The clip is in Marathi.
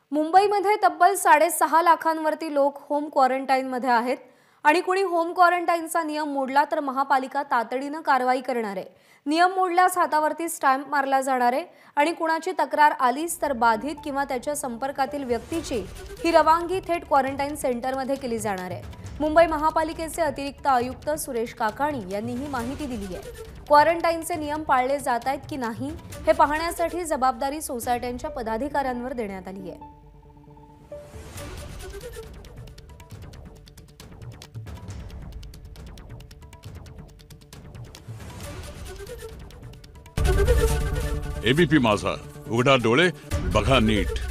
मुंबईमध्ये तब्बल 6.5 लाखांवरती लोक होम क्वारंटाईनमध्ये आहेत आणि कुणी होम क्वारंटाईनचा नियम मोडला तर महापालिका तातडीने कारवाई करणार आहे। नियम मोडल्यास हातावरती स्टॅम्प मारला जाणार आहे आणि कुणाची तक्रार आलीच तर बाधित किंवा त्याच्या संपर्कातील व्यक्तीची ही रवानगी थेट क्वारंटाईन सेंटरमध्ये केली जाणार आहे। मुंबई महापालिकेचे अतिरिक्त आयुक्त सुरेश काकाणी यांनी ही माहिती दिली आहे। क्वारंटाईनचे नियम पाळले जात आहेत की नाही हे पाहण्यासाठी जबाबदारी सोसायट्यांच्या पदाधिकाऱ्यांवर देण्यात आली आहे। एबीपी माझा, उघडा डोळे बघा नीट।